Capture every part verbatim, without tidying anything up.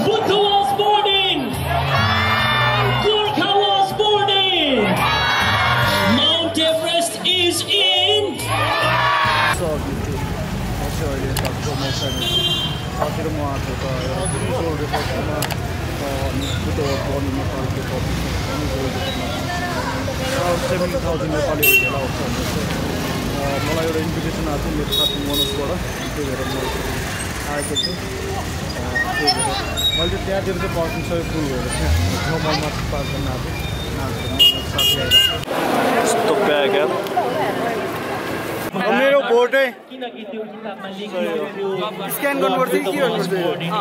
Budhha was born in. Gorkha was born in. Mount Everest is in. So beautiful. Also, I just got so much fun. After the march, I was so reflective. Budhha was born in Nepal. Around seventy thousand Nepali allowed from this. मलाई एउटा invitation आएको थियो मेरो साथी मनोजबाट त्यो भएर म आएको छु मैले त्यहाँतिर चाहिँ पर्सन सबै फुल भएर थियो म मात्र पास गर्न आएको साथी आएर यस्तो प्याक यार मेरो भोटै स्क्यान गर्नुपर्छ कि के गर्नुपर्छ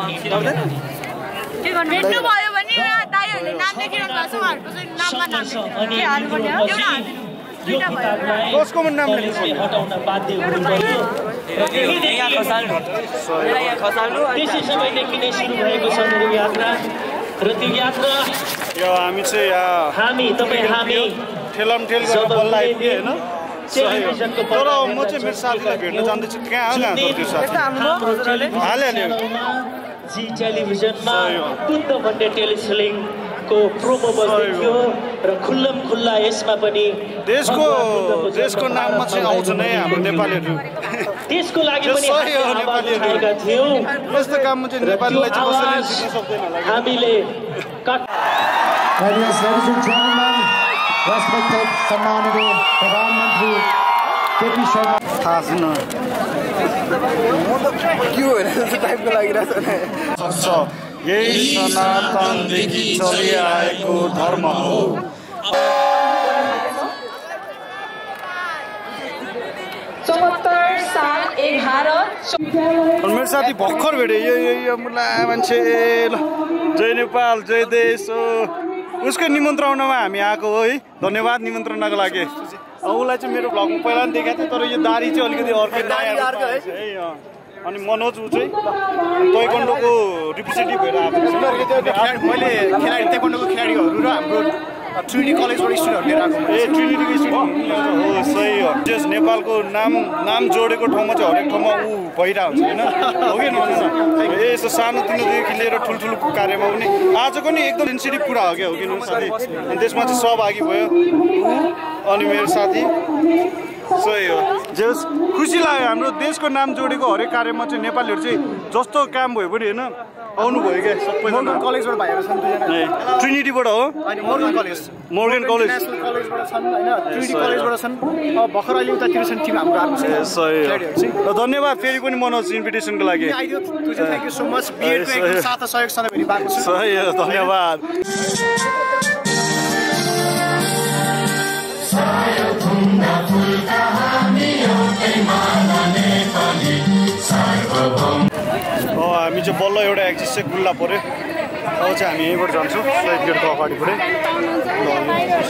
के गर्नु भेट्नु भयो भने दाइहरुले नाम लेखिरहनु भएको छ उहाँहरुको चाहिँ नाममा नाम के हाल्नु पर्ने हो एउटा कसको नाम लेख्नु हटाउन बाध्य हुनुपर्यो र यहाँ खसाल्नु यहाँ खसाल्नु त्यसै समयदेखि नै सुरु भएको छ मेरो यात्रा र त्यो यात्रा यो हामी चाहिँ यहाँ हामी तपाई हामी ठेलम ठेल गरेर बल्ल आइपुगे हैन तर म चाहिँ मेरो साथीलाई भेट्न जाँदैछु कहाँ हो कहाँ त्यो साथी हाले जी टेलिभिजनमा बुद्ध भन्ने टेलिफिल्म को प्रोमो बस्दै थियो र खुल्लम खुल्ला यसमा पनि देशको देशको नाममा चाहिँ आउँछ नै हाम्रो नेपालीहरु देशको लागि पनि नेपालीहरुका थियौ यस्तो काममा चाहिँ नेपालीलाई चाहिँ कसैले सिक्न सक्दैन होला हामीले Ladies and gentlemen, respected सम्माननीय प्रधानमन्त्री केपी शर्मा थाहा छैन के हो यस्तो टाइपको लागिरहेछ नि यही सनातनदेखि चलिआएको धर्म हो चौहत्तर साल एघार मेरो साथी भर्खर भेटे यो यो मुला मान्छे जय नेपाल जय देश उसको निमन्त्रणामा हामी आएको हो है धन्यवाद निमन्त्रणाको लागि उसलाई चाहिँ मेरो भ्लगमा पहिला पनि देखाएको थियो तर यो दारी चाहिँ अलिकति अर्कै नयाँ अनि मनोज ऊ चाहिँ ताइक्वान्डोको रिप्रेजेन्टेटिभ भएर आएको मैले खेलाडी ताइक्वान्डोको खेलाडीहरू र हाम्रो ट्रिनिटी कलेजबाट स्टुडेन्टहरू लिएर आएको ए ट्रिनिटीको स्टुडेन्ट हो सही हो जस नेपालको नाम नाम जोडेको ठाउँमा चाहिँ हरेक ठाउँमा ऊ भइरहेको हुन्छ होइन हो कि नभन्छ ए यसो सानोतिनोदेखि लिएर ठुल्ठुलो कार्यमा पनि आजको नि एकदम सेन्सिटिभ कुरा हो क्या हो कि साथी अनि त्यसमा चाहिँ सहभागी भयो अनि मेरो साथी सही हो जस खुसी लाग्यो हाम्रो देशको नाम जोडेको हरेक कार्यमा चाहिँ नेपालीहरू चाहिँ जस्तो काम भयो पनि होइन आउनु भयो क्या सबैजना कलेजबाट भाइहरू छन् दुईजना ट्रिनिटीबाट हो अनि Morgan college Morgan college national कलेजबाट छन् हैन ट्रिनिटी कलेजबाट छन् अब भर्खर अहिले उता तिर्सन टिम हाम्रो आएको छ सही हो धन्यवाद फेरि पनि मनोज इन्भिटेसनको लागि आइदियो तुझे थ्यांक यू सो मच बिएडको एकदम साथ सहयोग सधैँभरि भएको छ सही हो धन्यवाद हामी चाहिँ बल्ल एउटा एक्जिट चाहिँ खुल्ला पऱ्यो अब चाहिँ हामी यहीँबाट जान्छौँ सहिद गेटको अगाडिबाटै